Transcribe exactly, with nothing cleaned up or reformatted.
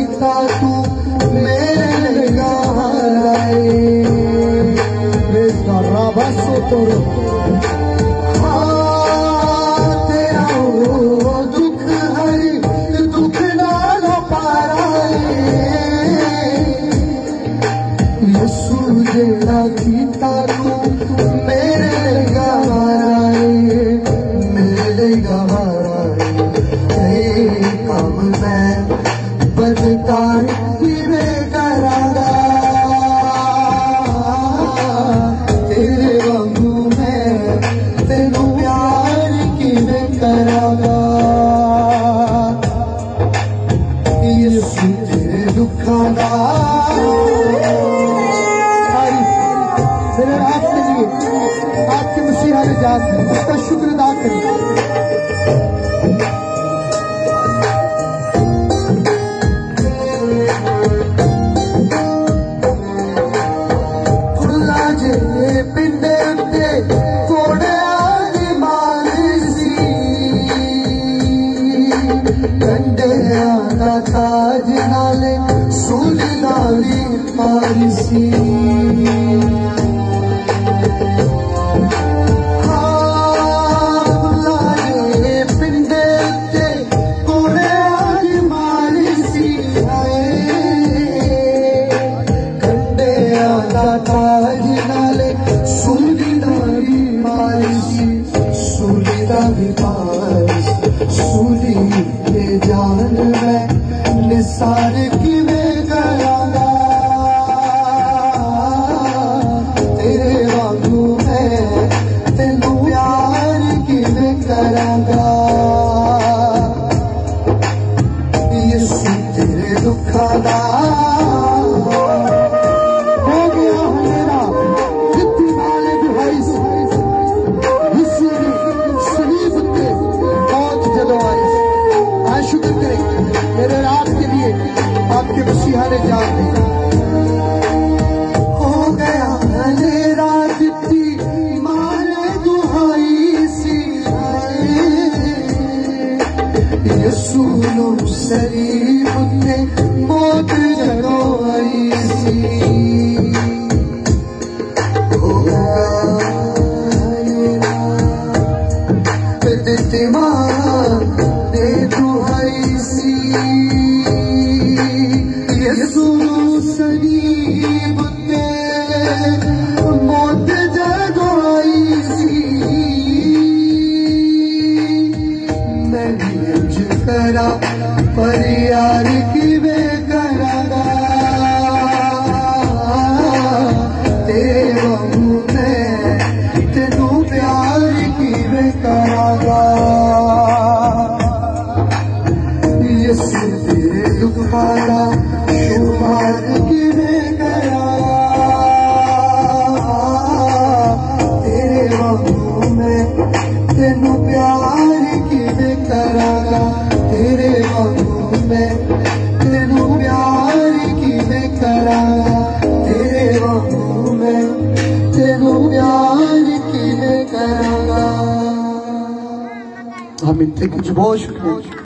कीता तू मेरे निगाह लाए बेसरा बस तोरो हाँ तेरा वो दुख हरी दुख नाल पाराए यसू जेड़ा कीता तू मेरे निगाह लाए मेरे निगाह काम मैं बदकार किवें करांगा तेरे वांगू मैं तेनू प्यार किवें करांगा यसू तेरे दुखां दा मेरे आपके लिए आपके मसीहा ने जान उसका शुक्र अदा करें। ताज नाले सूली नाली मारिसी हाँ पिंडे ते कोड़े आज मारिसी कंडे आला ताज नाले सूली नाली मारिसी सूली दा भी पास सूली के जान में निसार किवें करांगा तेरे वांगू मैं तेनू प्यार किवें करांगा यसू तेरे दुखां दा हो गया मेरा जित्ती वाले दुहाई यसू दी सलीब ते मौत जदों आई आ शुक्र करें मेरे रात के लिए आपके मसीहा ने जान दी हो गया मेरा जित्ती मारे दुहाई सी यसू नो सलीब ते मौत जदों आई सी हो गया मेरा जित्ती मारे दुहाई सी यसू सलीब ते मौत जदों आई सी मैं इंज करा पर यार किवें करांगा तेरे वांगू मैं तेनू प्यार किवें करांगा यसू तेरे दुखां दा शुमार किवें करांगा तेरे वांगू मैं तेनू प्यार किवें करांगा तेरे वांगू मैं तेनू प्यार किवें करांगा तेरे वांगू मैं तेनू प्यार किवें करांगा। आमीन। थैंक यू, बहुत शुक्रिया।